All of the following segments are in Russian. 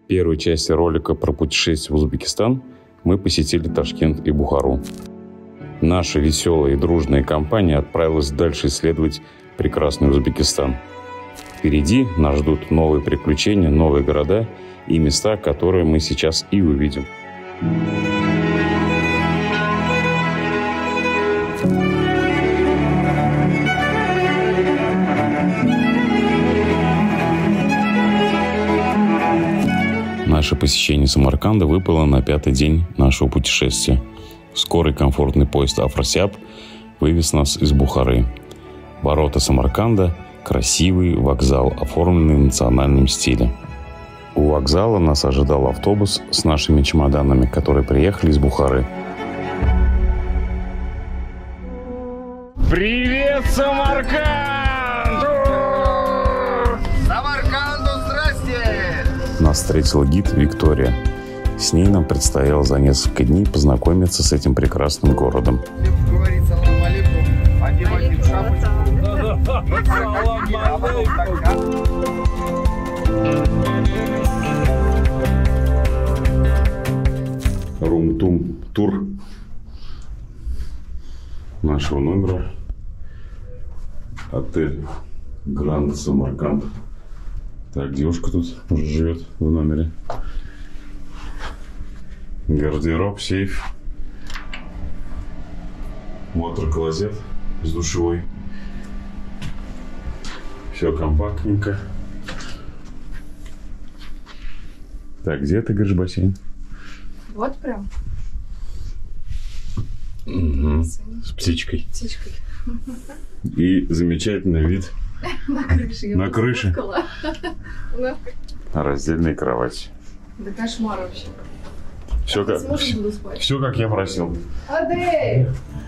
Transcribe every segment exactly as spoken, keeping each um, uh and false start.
В первой части ролика про путешествие в Узбекистан мы посетили Ташкент и Бухару. Наша веселая и дружная компания отправилась дальше исследовать прекрасный Узбекистан. Впереди нас ждут новые приключения, новые города и места, которые мы сейчас и увидим. Наше посещение Самарканда выпало на пятый день нашего путешествия. Скорый комфортный поезд «Афросяб» вывез нас из Бухары. Ворота Самарканда – красивый вокзал, оформленный в национальном стиле. У вокзала нас ожидал автобус с нашими чемоданами, которые приехали из Бухары. Привет, Самарканд! Самарканду здрасте! Нас встретила гид Виктория. С ней нам предстояло за несколько дней познакомиться с этим прекрасным городом. Говорит салам алейкум, одевайте шапочку. Рум-тум тур нашего номера. Отель Гранд Самарканд. Так, девушка тут уже живет в номере. Гардероб, сейф. Ватер-клозет с душевой. Все компактненько. Так, где ты, говоришь, бассейн? Вот прям. Угу. С птичкой. Птичкой. И замечательный вид на крыше. На крыше. Раздельная кровать. Да кошмар вообще. Все как, все как я просил. Андрей!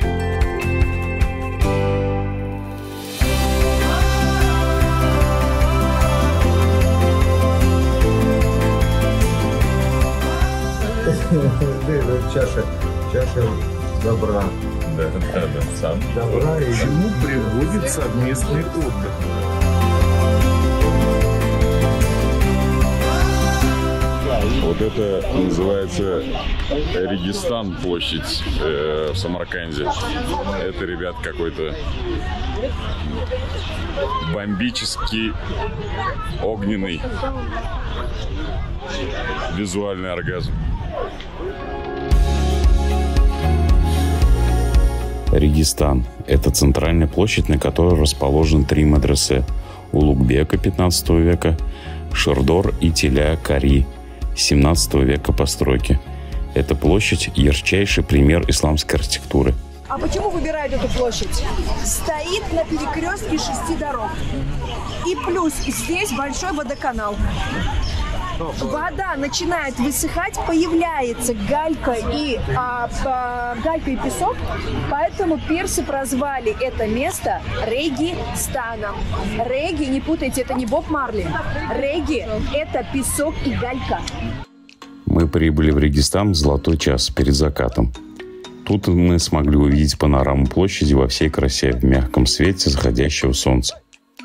Чаша, чаша добра. Да, да, да. Сам. Добра и чему приводит совместный отдых? Вот это называется Регистан, площадь э, в Самарканде. Это, ребят, какой-то бомбический, огненный, визуальный оргазм. Регистан – это центральная площадь, на которой расположены три медресе – Улугбека пятнадцатого века, Шердор и Теля-Кари семнадцатого века постройки. Эта площадь – ярчайший пример исламской архитектуры. А почему выбирают эту площадь? Стоит на перекрестке шести дорог. И плюс здесь большой водоканал. Вода начинает высыхать, появляется галька и, а, а, галька и песок, поэтому персы прозвали это место Регистаном. Реги, не путайте, это не Боб Марли. Реги – это песок и галька. Мы прибыли в Регистан в золотой час перед закатом. Тут мы смогли увидеть панораму площади во всей красе в мягком свете заходящего солнца.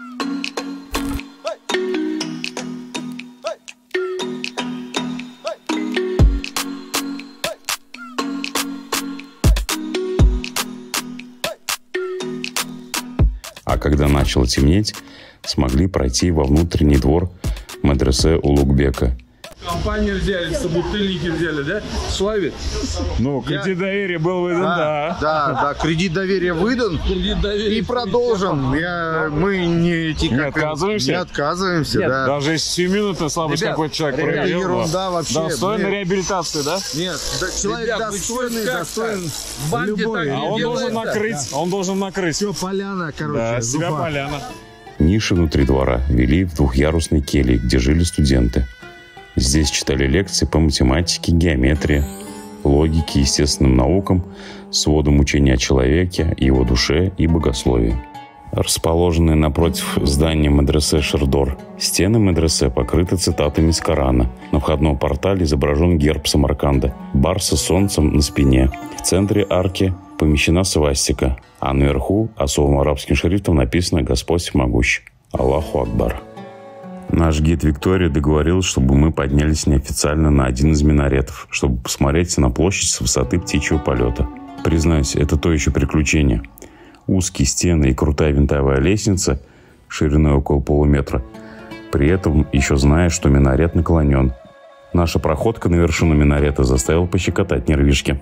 А когда начало темнеть, смогли пройти во внутренний двор медресе Улугбека. Компанию взяли, собутыльники взяли, да? Славик? Ну, кредит Я... доверия был выдан, да. Да, да, да, кредит доверия выдан. Кредит доверия. И продолжим. Я, мы не, эти, не как, отказываемся? Не отказываемся, Нет, да. Даже если семиминутно слабость какой-то человек это проявил. ерунда вообще. Достойный Нет. реабилитации, да? Нет, да, человек Ребят, достойный, достоин любой. А он должен накрыть, да. он должен накрыть. Все, поляна, короче. Да, зуба. себя поляна. Ниши внутри двора вели в двухъярусной келье, где жили студенты. Здесь читали лекции по математике, геометрии, логике, естественным наукам, сводам учения о человеке, его душе и богословии. Расположенные напротив здания медресе Шердор, стены медресе покрыты цитатами из Корана. На входном портале изображен герб Самарканда – барса с солнцем на спине. В центре арки помещена свастика, а наверху особым арабским шрифтом написано «Господь всемогущий». Аллаху Акбар. Наш гид Виктория договорилась, чтобы мы поднялись неофициально на один из минаретов, чтобы посмотреть на площадь с высоты птичьего полета. Признаюсь, это то еще приключение. Узкие стены и крутая винтовая лестница шириной около полуметра. При этом еще знаешь, что минарет наклонен. Наша проходка на вершину минарета заставила пощекотать нервишки.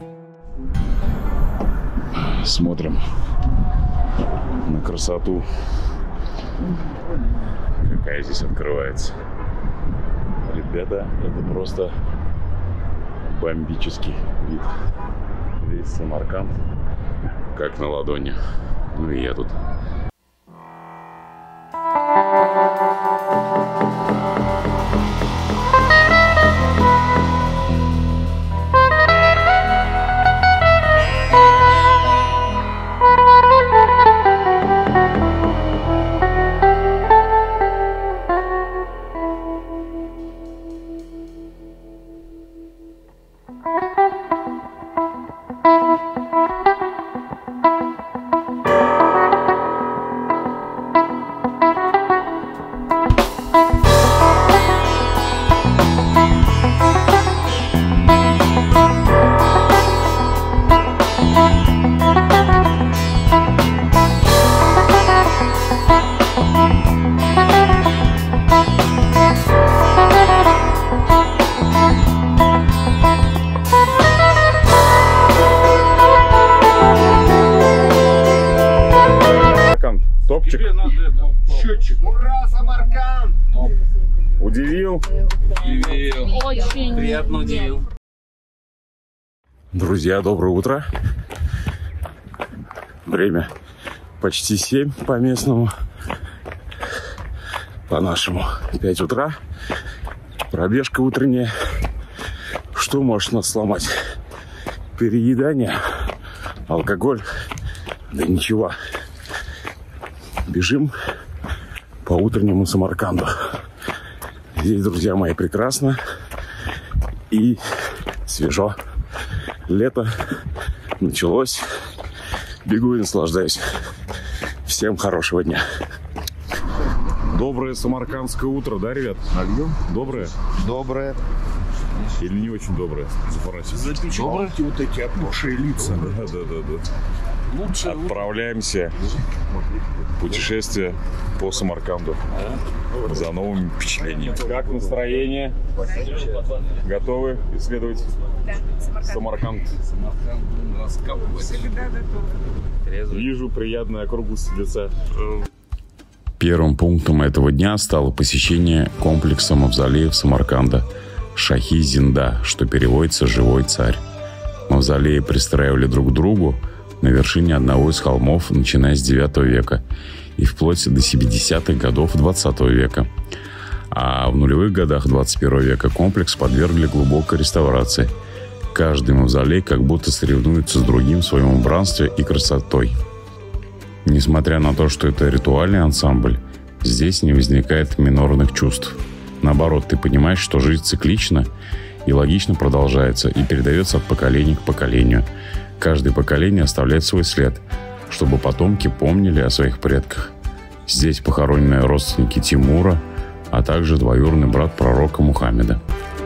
Смотрим на красоту, какая здесь открывается. Ребята, это просто бомбический вид. Весь Самарканд как на ладони. Ну и я тут. Топчик. Тебе надо это, счетчик. Ура, Самарканд! Удивил? Удивил. Очень. Приятно удивил. Друзья, доброе утро. Время почти семь по местному. По нашему пять утра. Пробежка утренняя. Что может нас сломать? Переедание, алкоголь, да ничего. Бежим по утреннему Самарканду. Здесь, друзья мои, прекрасно и свежо. Лето началось. Бегу и наслаждаюсь. Всем хорошего дня. Доброе самаркандское утро, да, ребят? Нальем? Доброе? Доброе. Или не очень доброе? Запечатайте вот эти опухшие лица. Да, да, да, да. Лучше отправляемся в путешествие по Самарканду за новыми впечатлениями. Как настроение? Готовы исследовать Самарканд? Вижу приятную округлость лица. Первым пунктом этого дня стало посещение комплекса мавзолеев Самарканда Шахи-Зинда, что переводится «Живой царь». Мавзолеи пристраивали друг к другу на вершине одного из холмов, начиная с девятого века и вплоть до семидесятых годов двадцатого века. А в нулевых годах двадцать первого века комплекс подвергли глубокой реставрации. Каждый мавзолей как будто соревнуется с другим в своем убранстве и красотой. Несмотря на то, что это ритуальный ансамбль, здесь не возникает минорных чувств. Наоборот, ты понимаешь, что жизнь циклична и логично продолжается и передается от поколения к поколению. Каждое поколение оставляет свой след, чтобы потомки помнили о своих предках. Здесь похоронены родственники Тимура, а также двоюродный брат пророка Мухаммеда.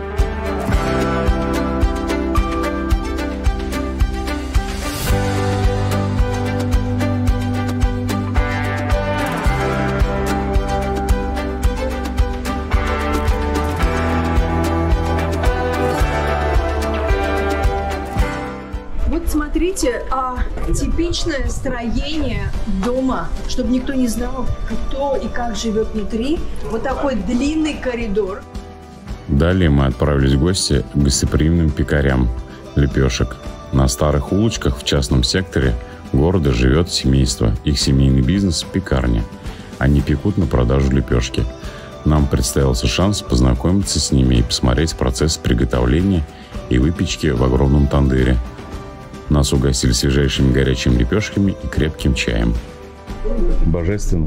Смотрите, а, типичное строение дома, чтобы никто не знал, кто и как живет внутри. Вот такой длинный коридор. Далее мы отправились в гости к гостеприимным пекарям лепешек. На старых улочках в частном секторе города живет семейство. Их семейный бизнес – пекарня. Они пекут на продажу лепешки. Нам представился шанс познакомиться с ними и посмотреть процесс приготовления и выпечки в огромном тандыре. Нас угостили свежайшими горячими лепешками и крепким чаем. Божественно.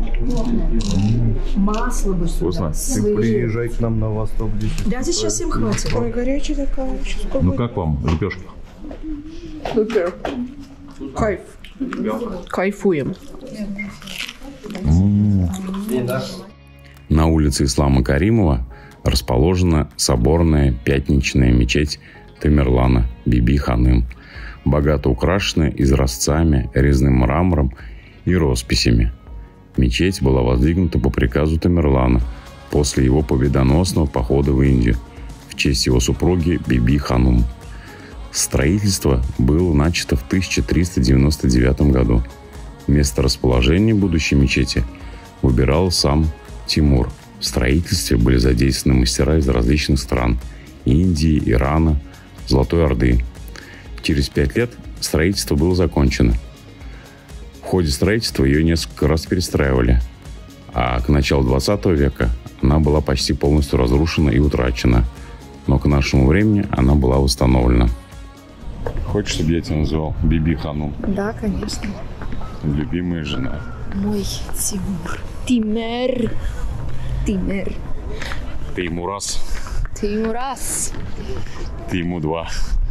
Масло бы Вкусно. сюда. Ты приезжай к нам на восток. Да, сейчас им хватит. Ой, горячая такая. Сейчас Ну как вам лепешки? Супер. Кайф. Кайфуем. На улице Ислама Каримова расположена соборная пятничная мечеть Тамерлана Биби Ханым, богато украшенная изразцами, резным мрамором и росписями. Мечеть была воздвигнута по приказу Тамерлана после его победоносного похода в Индию в честь его супруги Биби Ханум. Строительство было начато в тысяча триста девяносто девятом году. Место расположения будущей мечети выбирал сам Тимур. В строительстве были задействованы мастера из различных стран – Индии, Ирана, Золотой Орды. Через пять лет строительство было закончено. В ходе строительства ее несколько раз перестраивали, а к началу двадцатого века она была почти полностью разрушена и утрачена, но к нашему времени она была восстановлена. Хочешь, чтобы я тебя называл Биби Ханум? Да, конечно. Любимая жена. Мой Тимур. Тимер. Тимер. Ты ему раз, Тимурас. ты ему два.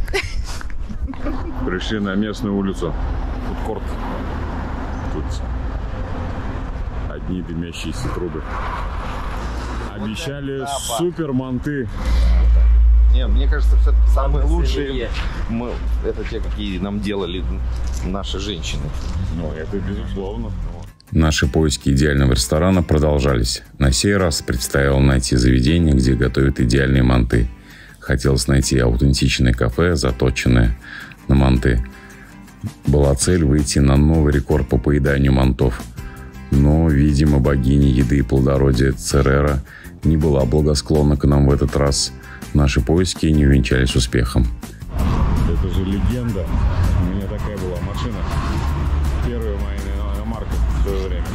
Пришли на местную улицу. Фудкорт. Тут одни дымящиеся трубы. Обещали супер манты. Не, мне кажется, что самые лучшие мы, это те, какие нам делали наши женщины. Ну, это безусловно. Наши поиски идеального ресторана продолжались. На сей раз предстояло найти заведение, где готовят идеальные манты. Хотелось найти аутентичное кафе, заточенное на манты. Была цель выйти на новый рекорд по поеданию мантов. Но, видимо, богиня еды и плодородия Церера не была благосклонна к нам в этот раз. Наши поиски не увенчались успехом. Это же легенда. У меня такая была машина. Первая моя марка в свое время.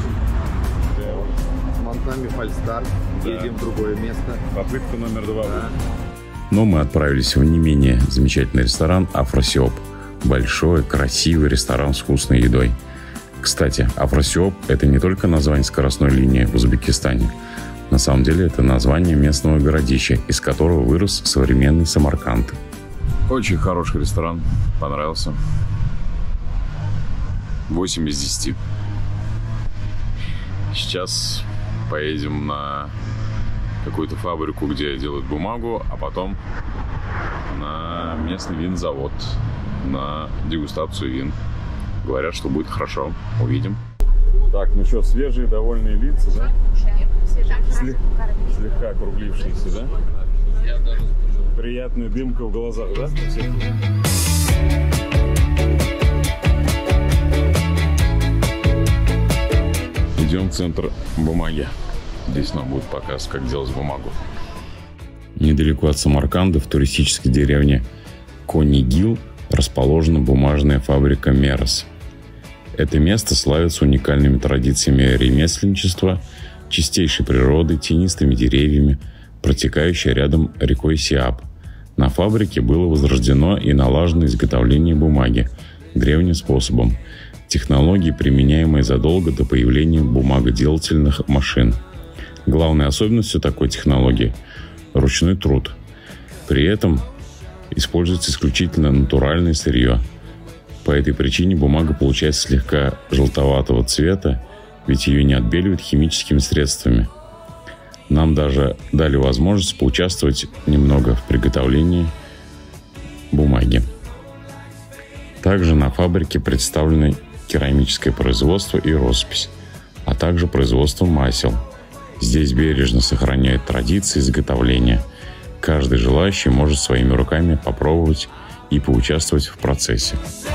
С мантами Фальстар. Да. Едем в другое место. Попытка номер два. Да. Но мы отправились в не менее замечательный ресторан Афросиоп. Большой, красивый ресторан с вкусной едой. Кстати, Афросиоп – это не только название скоростной линии в Узбекистане. На самом деле это название местного городища, из которого вырос современный Самарканд. Очень хороший ресторан, понравился. восемь из десяти. Сейчас поедем на какую-то фабрику, где делают бумагу, а потом на местный винзавод, на дегустацию вин. Говорят, что будет хорошо. Увидим. Так, ну что, свежие, довольные лица, да? Слег... Слегка округлившиеся, да? Приятная дымка в глазах, да? Идем в центр бумаги. Здесь нам будет показ, как делать бумагу. Недалеко от Самарканда, в туристической деревне Конигил, расположена бумажная фабрика Мерос. Это место славится уникальными традициями ремесленничества, чистейшей природой, тенистыми деревьями, протекающей рядом рекой Сиап. На фабрике было возрождено и налажено изготовление бумаги древним способом, технологии, применяемые задолго до появления бумагоделательных машин. Главной особенностью такой технологии – ручной труд. При этом используется исключительно натуральное сырье. По этой причине бумага получается слегка желтоватого цвета, ведь ее не отбеливают химическими средствами. Нам даже дали возможность поучаствовать немного в приготовлении бумаги. Также на фабрике представлены керамическое производство и роспись, а также производство масел. Здесь бережно сохраняют традиции изготовления. Каждый желающий может своими руками попробовать и поучаствовать в процессе.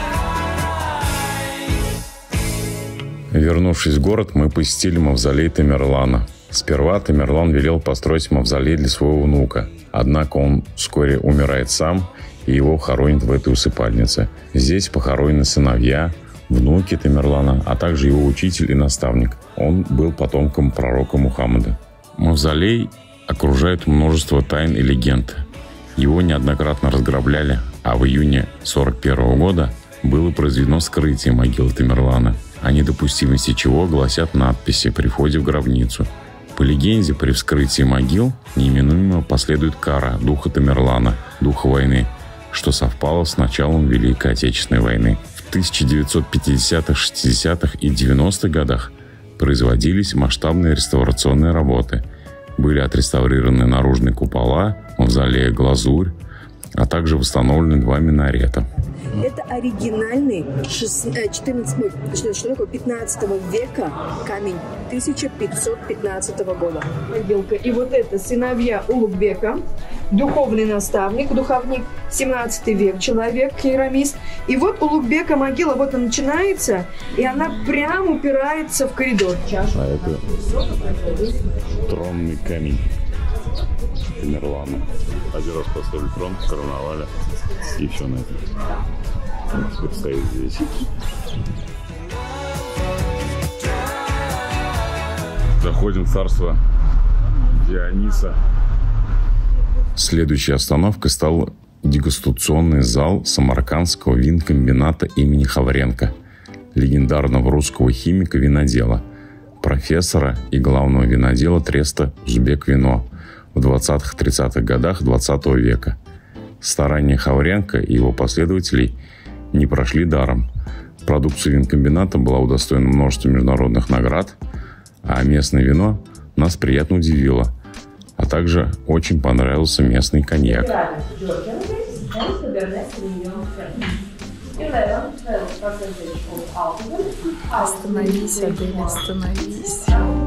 Вернувшись в город, мы посетили мавзолей Тамерлана. Сперва Тамерлан велел построить мавзолей для своего внука. Однако он вскоре умирает сам, и его хоронят в этой усыпальнице. Здесь похоронены сыновья, внуки Тамерлана, а также его учитель и наставник. Он был потомком пророка Мухаммада. Мавзолей окружает множество тайн и легенд. Его неоднократно разграбляли, а в июне сорок первого года было произведено вскрытие могилы Тамерлана, о недопустимости чего гласят надписи при входе в гробницу. По легенде, при вскрытии могил неименуемо последует кара духа Тамерлана, духа войны, что совпало с началом Великой Отечественной войны. В тысяча девятьсот пятидесятых, шестидесятых и девяностых годах производились масштабные реставрационные работы. Были отреставрированы наружные купола, мавзолея глазурь, а также восстановлены два минарета. Это оригинальный четырнадцатого, что такое, пятнадцатого века камень тысяча пятьсот пятнадцатого года. Отделка. И вот это сыновья Улугбека, духовный наставник, духовник, семнадцатый век человек, керамист. И вот Улугбека могила, вот она начинается, и она прям упирается в коридор. А это тронный камень Тамерлана. Один раз поставили трон, короновали, и все на этом. Он теперь стоит здесь. Заходим в царство Диониса. Следующей остановкой стал дегустационный зал Самаркандского винкомбината имени Хавренко, легендарного русского химика-винодела, профессора и главного винодела треста «Узбек-вино» в двадцатых-тридцатых годах двадцатого века. Старания Хавренко и его последователей не прошли даром. Продукция винкомбината была удостоена множества международных наград, а местное вино нас приятно удивило, а также очень понравился местный коньяк. Остановись, Адель, остановись.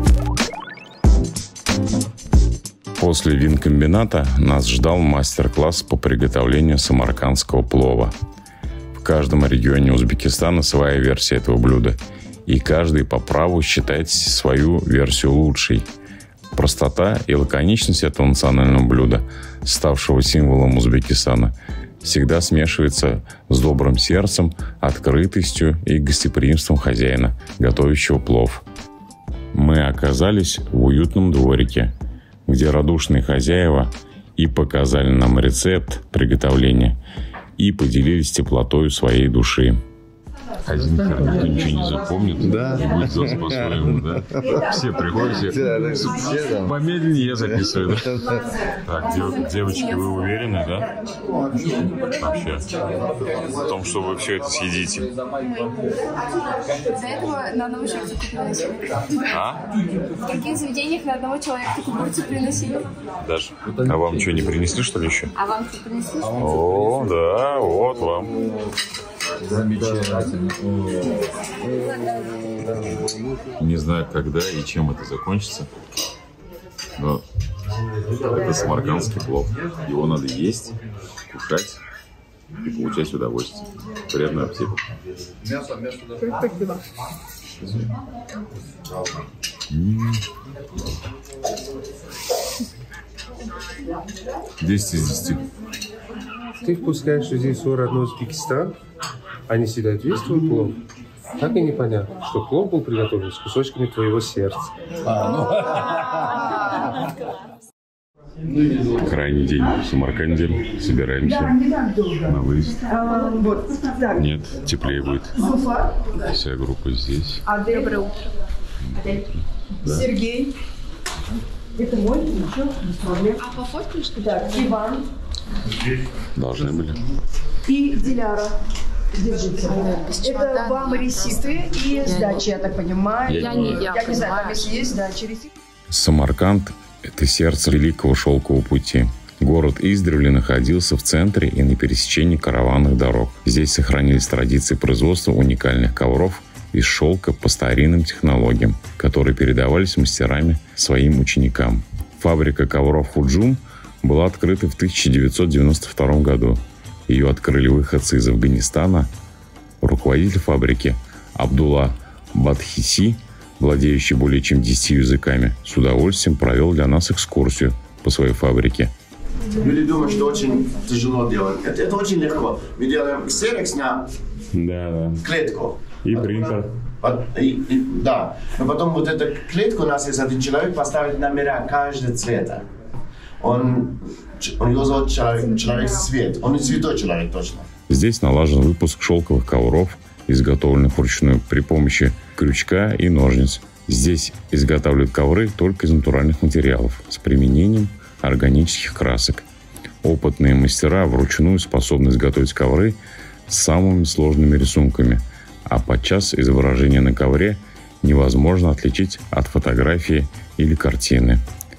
После винкомбината нас ждал мастер-класс по приготовлению самаркандского плова. В каждом регионе Узбекистана своя версия этого блюда, и каждый по праву считает свою версию лучшей. Простота и лаконичность этого национального блюда, ставшего символом Узбекистана, всегда смешивается с добрым сердцем, открытостью и гостеприимством хозяина, готовящего плов. Мы оказались в уютном дворике, где радушные хозяева и показали нам рецепт приготовления, и поделились теплотой своей души. Один никто ничего не запомнит, да. И будет все по-своему, да? Все приходят, все, все помедленнее я записываю, да? Так, дев, девочки, вы уверены, да? Вообще. В том, что вы все это съедите. До этого на одного человека приносили. А? В каких заведениях на одного человека такую порцию приносили? Даже. А вам что, не принесли, что ли, еще? А вам что принесли? О, да, вот вам. Замечательно. Не знаю, когда и чем это закончится, но это самаркандский плов. Его надо есть, кушать и получать удовольствие. Приятного аппетита. десять из десяти. Ты впускаешь людей в свой родной Узбекистан, они съедают весь твой плов. Так и непонятно, что плов был приготовлен с кусочками твоего сердца. Крайний день в Самарканде. Собираемся на выезд. Нет, теплее будет. Вся группа здесь. Доброе утро. Да. Сергей. Это мой, ничего, без проблем. А пофоткали, что ли? Так, Иван. Должны были. И Диляра. Держите. Это вам реситы и сдачи, я так понимаю. Я не я, Я не знаю, там если есть сдачи, реситы. Самарканд – это сердце Великого Шелкового пути. Город издревле находился в центре и на пересечении караванных дорог. Здесь сохранились традиции производства уникальных ковров из шелка по старинным технологиям, которые передавались мастерами своим ученикам. Фабрика ковров «Худжум» была открыта в тысяча девятьсот девяносто втором году. Ее открыли выходцы из Афганистана. Руководитель фабрики Абдулла Бадхиси, владеющий более чем десятью языками, с удовольствием провел для нас экскурсию по своей фабрике. Люди думают, что очень тяжело делать. Это, это очень легко. Мы делаем ксерокс на Да, да. клетку. И принтер. И, и, да. Но потом вот эту клетку у нас есть один человек, поставит номера каждого цвета. Он, он его зовут человек, человек цвет. Он и святой человек точно. Здесь налажен выпуск шелковых ковров, изготовленных вручную при помощи крючка и ножниц. Здесь изготавливают ковры только из натуральных материалов с применением органических красок. Опытные мастера вручную способны изготовить ковры с самыми сложными рисунками, а подчас изображение на ковре невозможно отличить от фотографии или картины.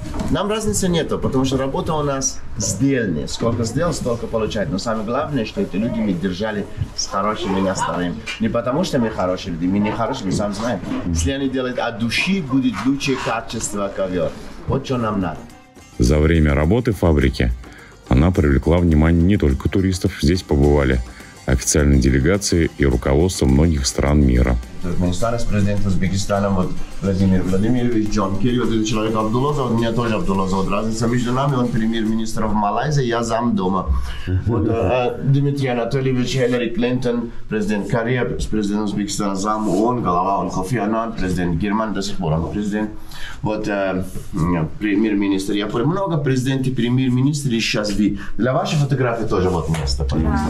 Нам разницы нету, потому что работа у нас сдельная. Сколько сделал, столько получает. Но самое главное, что эти люди мы держали с хорошими настроем. Не потому что мы хорошие люди, мы не хорошие, мы сами знаем. Если они делают от души, будет лучшее качество ковер. Вот что нам надо. За время работы фабрики она привлекла внимание не только туристов. Здесь побывали официальные делегации и руководство многих стран мира. Туркменистан с президентом Узбекистана, вот Владимир Владимирович, Джон Керри, вот этот человек Абдулла зовут, меня тоже Абдулла зовут. Разница между нами, он премьер-министр в Малайзии, я зам дома. Вот, а, Дмитрий Анатольевич, Хиллари Клинтон, президент Корея, президент Узбекистана, зам, он, голова, он Кофи Аннан, президент Германии, до сих пор он президент. Вот а, премьер-министр Японии, много президентов, премьер-министров сейчас ви. Для вашей фотографии тоже вот место, пожалуйста.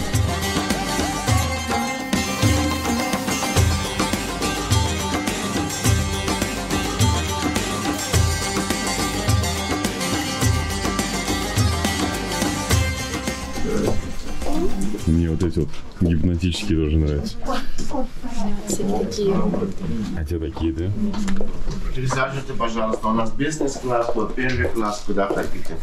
Мне вот эти вот гипнотические тоже нравятся. Такие. А те такие, да? Присаживайтесь, пожалуйста. У нас бизнес-класс, вот первый класс, куда хотите.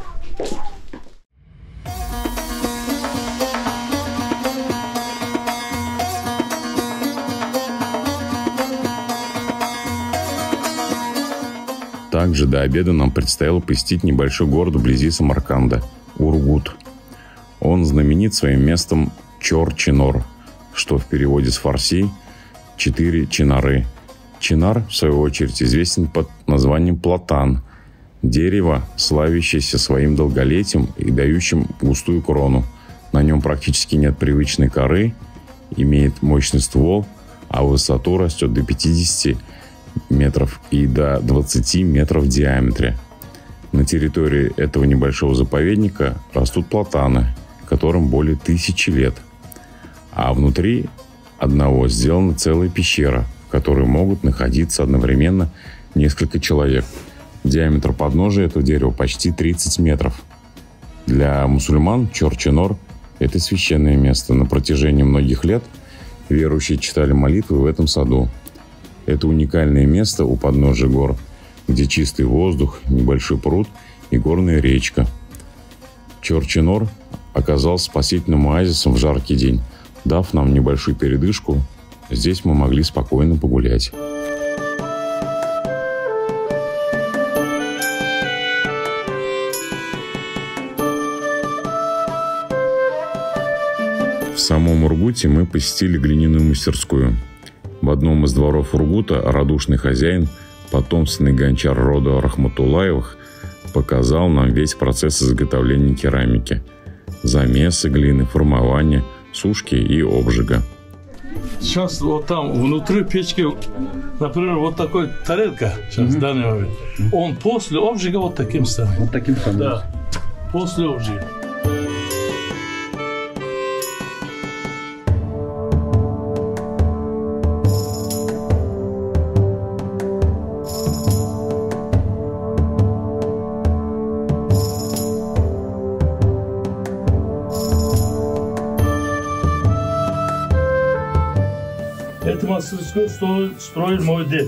Также до обеда нам предстояло посетить небольшой город вблизи Самарканда – Ургут. Он знаменит своим местом Чор-Чинор, что в переводе с фарси «четыре чинары». Чинар, в свою очередь, известен под названием платан – дерево, славящееся своим долголетием и дающим густую крону. На нем практически нет привычной коры, имеет мощный ствол, а в высоту растет до пятидесяти метров и до двадцати метров в диаметре. На территории этого небольшого заповедника растут платаны, которым более тысячи лет. А внутри одного сделана целая пещера, в которой могут находиться одновременно несколько человек. Диаметр подножия этого дерева почти тридцать метров. Для мусульман Чор-Чинор – это священное место. На протяжении многих лет верующие читали молитвы в этом саду. Это уникальное место у подножия гор, где чистый воздух, небольшой пруд и горная речка. Чор-Чинор оказался спасительным оазисом в жаркий день, дав нам небольшую передышку. Здесь мы могли спокойно погулять. В самом Ургуте мы посетили глиняную мастерскую. В одном из дворов Ургута радушный хозяин, потомственный гончар рода Рахматуллаевых, показал нам весь процесс изготовления керамики. Замесы глины, формование, сушки и обжига. Сейчас вот там внутри печки, например, вот такой тарелка сейчас в данный момент. Он после обжига вот таким станет. Вот таким станет. Да, после обжига. Эту мастерскую строил, строил мой дед.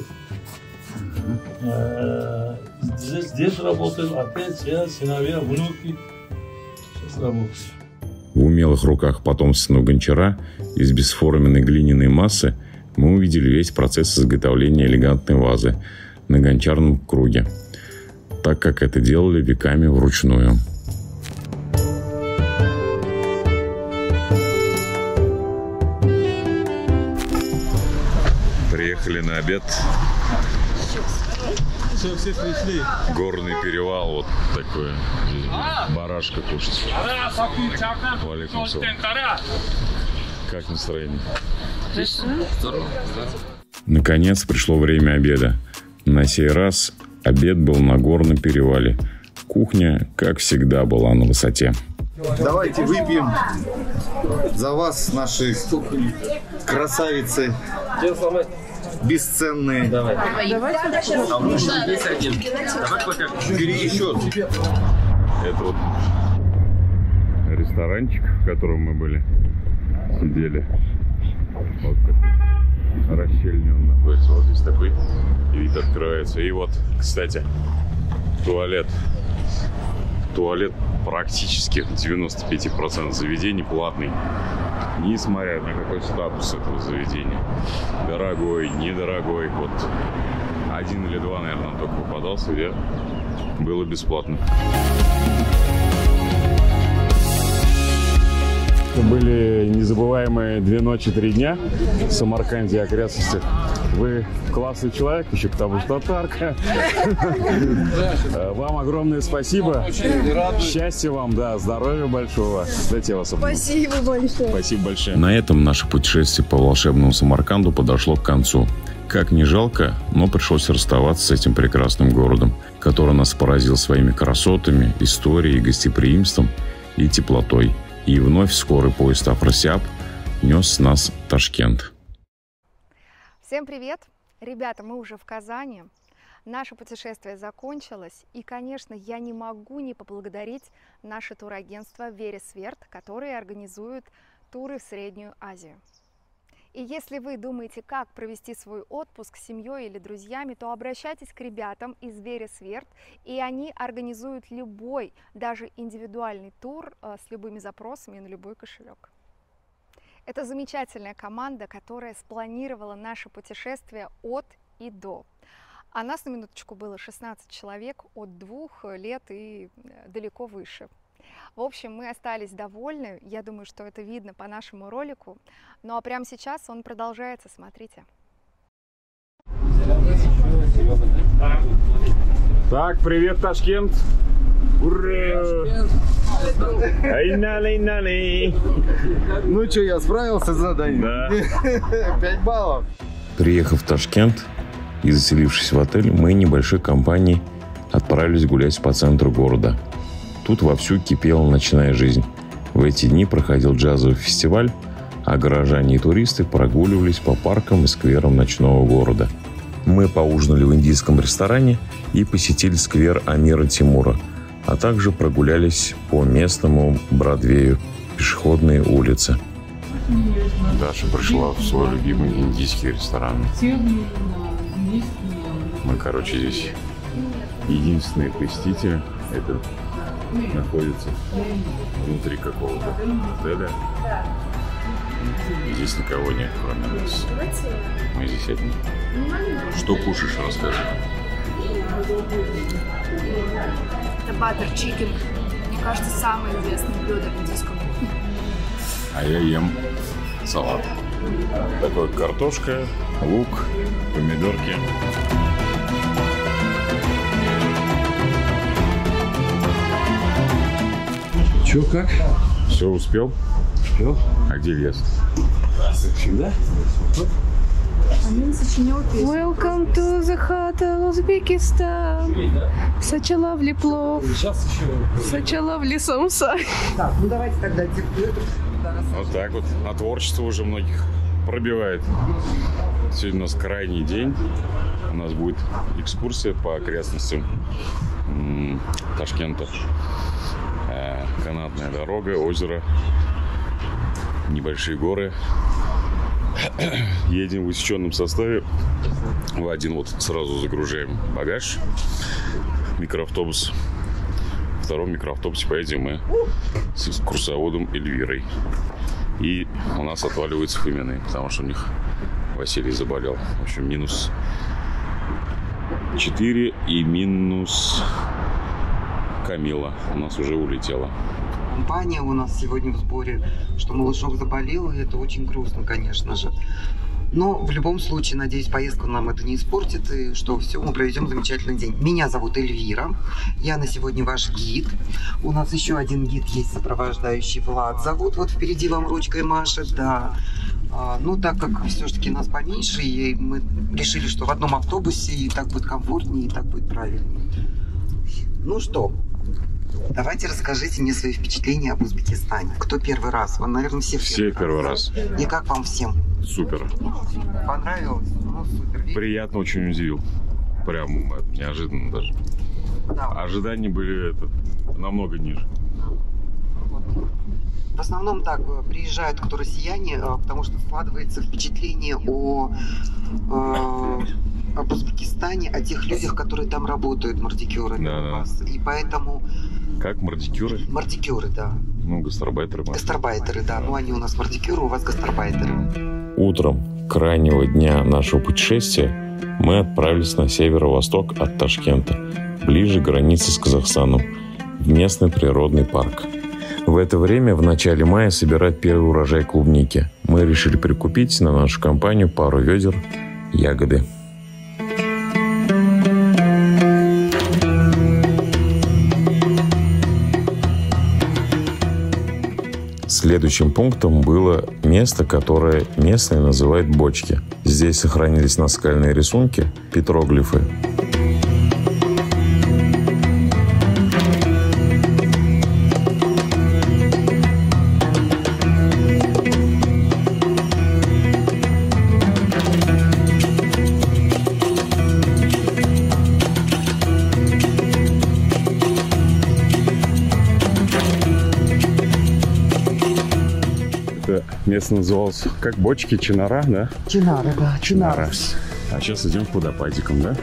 Э, здесь дед работал, отец, я, сыновья, внуки. Сейчас работаю. В умелых руках потомственного гончара из бесформенной глиняной массы мы увидели весь процесс изготовления элегантной вазы на гончарном круге, так как это делали веками вручную. Приехали на обед. Все, все пришли. Горный перевал, вот такой. Барашка кушать. Валикум салам. Как настроение? Наконец пришло время обеда. На сей раз обед был на горном перевале. Кухня, как всегда, была на высоте. Давайте выпьем за вас, наши красавицы, бесценные. Давай. А у нас есть один. Давай пока. Бери еще. Это вот ресторанчик, в котором мы были, сидели. Вот как расщельный он находится. Вот здесь такой, и вид открывается. И вот, кстати, туалет. Туалет практически в девяноста пяти процентах заведений платный. Несмотря на какой статус этого заведения. Дорогой, недорогой. Вот один или два, наверное, только попадался, где было бесплатно. Были незабываемые две ночи, три дня в Самарканде и окрестностях. Вы классный человек, еще потому что татарка. Вам огромное спасибо. Счастья вам, да, здоровья большого. Дайте я вас обниму. Спасибо большое. Спасибо большое. На этом наше путешествие по волшебному Самарканду подошло к концу. Как ни жалко, но пришлось расставаться с этим прекрасным городом, который нас поразил своими красотами, историей, гостеприимством и теплотой. И вновь скорый поезд Афросиаб нес нас в Ташкент. Всем привет! Ребята, мы уже в Казани. Наше путешествие закончилось. И, конечно, я не могу не поблагодарить наше турагентство Вересверт, которое организует туры в Среднюю Азию. И если вы думаете, как провести свой отпуск с семьей или друзьями, то обращайтесь к ребятам из Вересверт, и они организуют любой, даже индивидуальный тур с любыми запросами на любой кошелек. Это замечательная команда, которая спланировала наше путешествие от и до. А нас, на минуточку, было шестнадцать человек от двух лет и далеко выше. В общем, мы остались довольны. Я думаю, что это видно по нашему ролику. Ну а прямо сейчас он продолжается. Смотрите. Так, привет, Ташкент! Ура! Айнали-нали! Ну что, я справился с заданием? Да. пять баллов. Приехав в Ташкент и заселившись в отель, мы небольшой компанией отправились гулять по центру города. Тут вовсю кипела ночная жизнь. В эти дни проходил джазовый фестиваль, а горожане и туристы прогуливались по паркам и скверам ночного города. Мы поужинали в индийском ресторане и посетили сквер Амира Тимура, а также прогулялись по местному Бродвею, пешеходные улицы. Даша пришла в свой любимый индийский ресторан. Мы, короче, здесь единственные посетители. Это находится внутри какого-то отеля. Здесь никого нет, кроме нас. Мы здесь одни. Что кушаешь, расскажи. Это баттер чикен. Мне кажется, самое известное блюдо в индийском. А я ем салат. Такой картошка, лук, помидорки. Чё, как? Все, успел? Успел. А где Ильяс? Как всегда. Welcome to the hotel Uzbekistan. Such a lovely плов. Such a lovely самса. Так, ну давайте тогда Вот так вот. А творчество уже многих пробивает. Сегодня у нас крайний день. У нас будет экскурсия по окрестностям м-м, Ташкента. Э, канатная дорога, озеро, небольшие горы. Едем в усеченном составе. В один вот сразу загружаем багаж. Микроавтобус. В втором микроавтобусе поедем мы с курсоводом Эльвирой. И у нас отваливаются Фомины, потому что у них Василий заболел. В общем, минус четыре и минус Камила у нас уже улетела. Компания у нас сегодня в сборе, что малышок заболел, и это очень грустно, конечно же. Но в любом случае, надеюсь, поездку нам это не испортит, и что все, мы проведем замечательный день. Меня зовут Эльвира, я на сегодня ваш гид. У нас еще один гид есть, сопровождающий, Влад зовут, вот впереди вам ручкой машет, да. А, ну, так как все-таки нас поменьше, и мы решили, что в одном автобусе, и так будет комфортнее, и так будет правильнее. Ну что, давайте расскажите мне свои впечатления об Узбекистане. Кто первый раз? Вы, наверное, все, все первый раз. раз. И как вам всем? Супер. Понравилось? Ну, супер. Приятно, очень удивил. Прям неожиданно даже. Да. Ожидания были это, намного ниже. В основном так, приезжают кто россияне, потому что складывается впечатление о, о об Узбекистане, о тех людях, которые там работают мардикерами Да, у да. вас. И поэтому... Как мардикюры? Мардикеры, да. Ну, гастарбайтеры. может. Гастарбайтеры, да. Ну, они у нас мардикеры, у вас гастарбайтеры. Утром крайнего дня нашего путешествия мы отправились на северо-восток от Ташкента, ближе к границе с Казахстаном, в местный природный парк. В это время, в начале мая, собирать первый урожай клубники. Мы решили прикупить на нашу компанию пару ведер ягоды. Следующим пунктом было место, которое местные называют бочки. Здесь сохранились наскальные рисунки, петроглифы. Место называлось как бочки Чинара, да? Чинара, да, Чинара. А сейчас идем к водопадикам, да?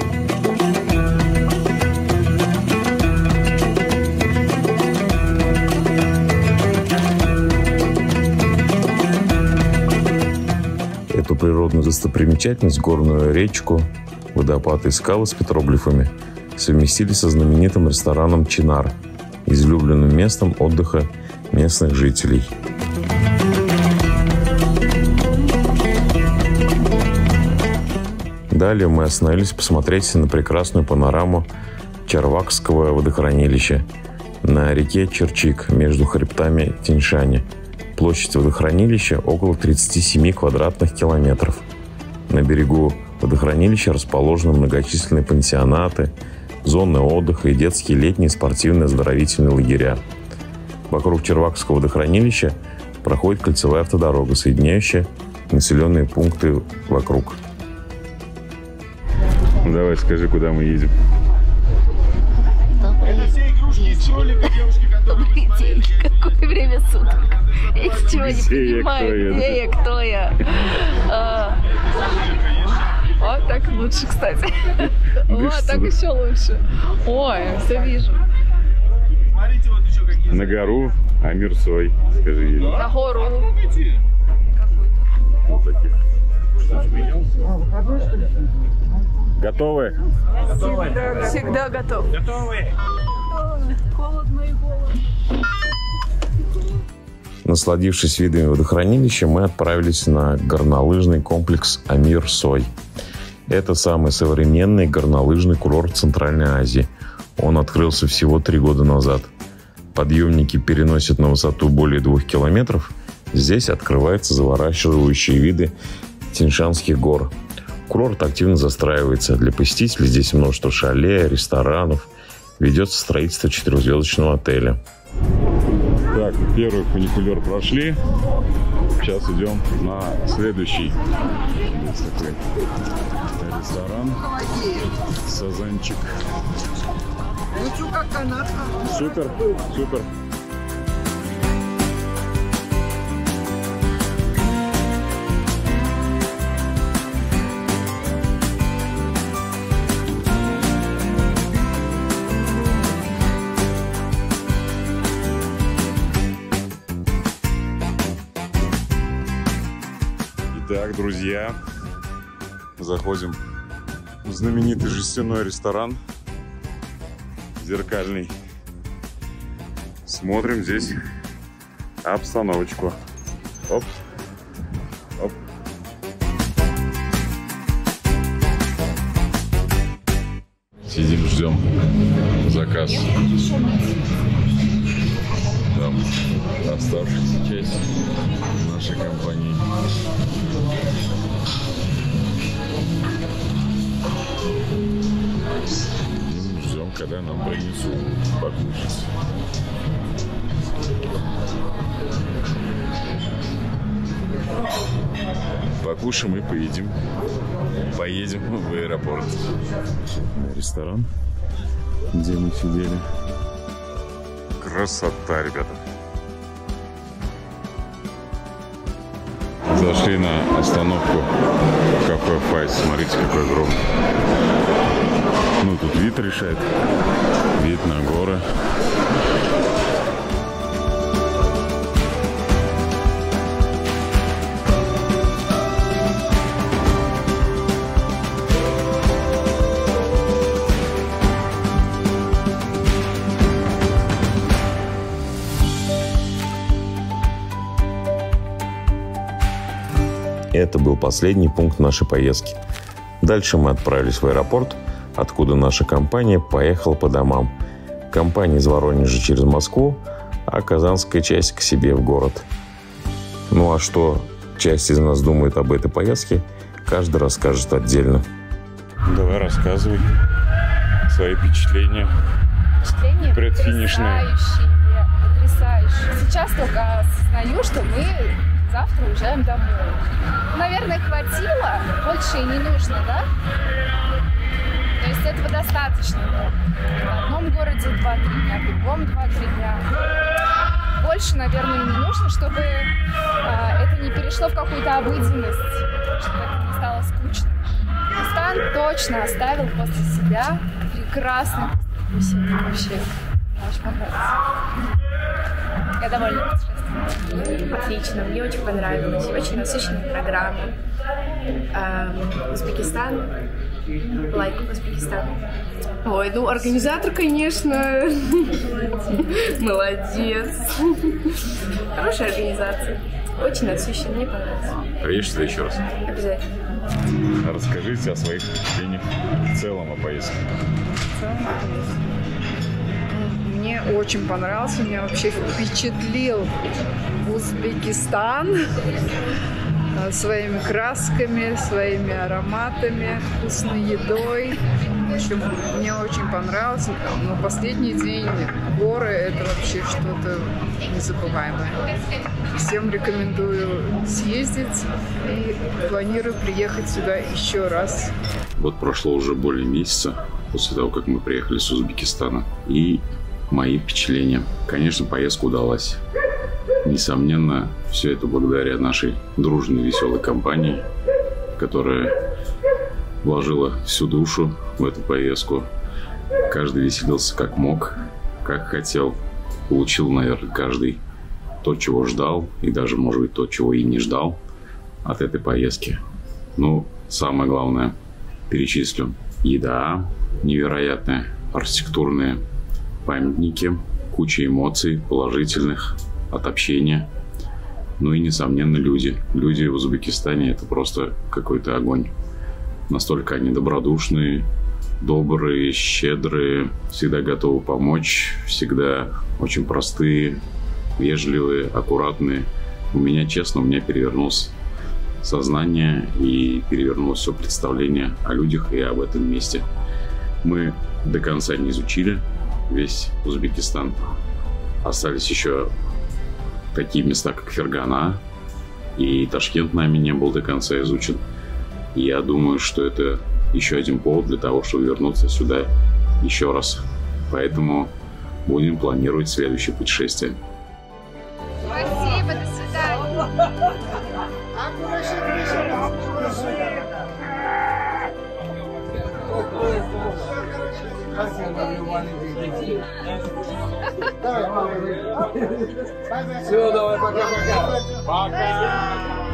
Эту природную достопримечательность, горную речку, водопады и скалы с петроглифами совместили со знаменитым рестораном Чинар, излюбленным местом отдыха местных жителей. Далее мы остановились посмотреть на прекрасную панораму Чарвакского водохранилища на реке Черчик между хребтами Тяньшани. Площадь водохранилища около тридцати семи квадратных километров. На берегу водохранилища расположены многочисленные пансионаты, зоны отдыха и детские летние спортивные оздоровительные лагеря. Вокруг Чарвакского водохранилища проходит кольцевая автодорога, соединяющая населенные пункты вокруг. Давай, скажи, куда мы едем. Добрый день. Добрый день. Какое время суток? Я ничего не понимаю. Где я, кто я? А, вот так лучше, кстати. Вот так еще лучше. Ой, все вижу. На гору Амир-Сой, скажи ей. На гору. Вот таких. Готовы? Готовы. Всегда готов. Готовы. Холодно и голодно. Насладившись видами водохранилища, мы отправились на горнолыжный комплекс Амир-Сой. Это самый современный горнолыжный курорт Центральной Азии. Он открылся всего три года назад. Подъемники переносят на высоту более двух километров. Здесь открываются завораживающие виды Тяньшанских гор. Курорт активно застраивается. Для посетителей здесь множество шале, ресторанов. Ведется строительство четырехзвездочного отеля. Так, первый фуникулер прошли. Сейчас идем на следующий. Здесь такой ресторан. Сазанчик. Ну что, как канатка? Супер, супер. Итак, друзья, заходим в знаменитый жестяной ресторан «Зеркальный». Смотрим здесь обстановочку. Оп, оп. Сидим, ждем заказ. Там оставшаяся часть нашей компании. И ждем, когда нам принесут покушать. Покушаем и поедим. Поедем в аэропорт. Ресторан, где мы сидели. Красота, ребята. Зашли Пришли на остановку кафе Файс. Смотрите, какой огромный. Ну, тут вид решает. Вид на горы. Это был последний пункт нашей поездки. Дальше мы отправились в аэропорт, откуда наша компания поехала по домам. Компания из Воронежа через Москву, а казанская часть к себе в город. Ну а что часть из нас думает об этой поездке, каждый расскажет отдельно. Давай рассказывай свои впечатления. Впечатления предфинишные. Потрясающие, потрясающие. Сейчас только осознаю, что мы завтра уезжаем домой. Наверное, хватило, больше и не нужно, да? То есть этого достаточно. В одном городе два-три дня, в другом два-три дня. Больше, наверное, не нужно, чтобы а, это не перешло в какую-то обыденность, чтобы это не стало скучно. Казахстан точно оставил после себя прекрасный вкусовик вообще. Мне очень понравилось. Я довольна путешествием. Отлично, мне очень понравилось. Очень насыщенная программа. Эм, Узбекистан. Лайк Узбекистан. Ой, ну организатор, конечно, молодец. Хорошая организация. Очень насыщенная, мне понравилось. Приедешь сюда еще раз? Обязательно. Расскажите о своих впечатлениях в целом о поездке. В целом о поездке. Мне очень понравился, меня вообще впечатлил Узбекистан своими красками, своими ароматами, вкусной едой. В общем, мне очень понравился. Но последний день горы — это вообще что-то незабываемое. Всем рекомендую съездить и планирую приехать сюда еще раз. Вот прошло уже более месяца после того, как мы приехали с Узбекистана. И мои впечатления. Конечно, поездка удалась. Несомненно, все это благодаря нашей дружной, веселой компании, которая вложила всю душу в эту поездку. Каждый веселился как мог, как хотел. Получил, наверное, каждый то, чего ждал, и даже, может быть, то, чего и не ждал от этой поездки. Ну, самое главное, перечислю. Еда невероятная, архитектурные памятники, куча эмоций положительных от общения. Ну и, несомненно, люди. Люди в Узбекистане — это просто какой-то огонь. Настолько они добродушные, добрые, щедрые, всегда готовы помочь, всегда очень простые, вежливые, аккуратные. У меня, честно, у меня перевернулось сознание и перевернулось все представление о людях и об этом месте. Мы до конца не изучили весь Узбекистан. Остались еще такие места, как Фергана, и Ташкент нами не был до конца изучен. И я думаю, что это еще один повод для того, чтобы вернуться сюда еще раз. Поэтому будем планировать следующее путешествие. Спасибо, до свидания. Все, давай, пока-пока. Пока.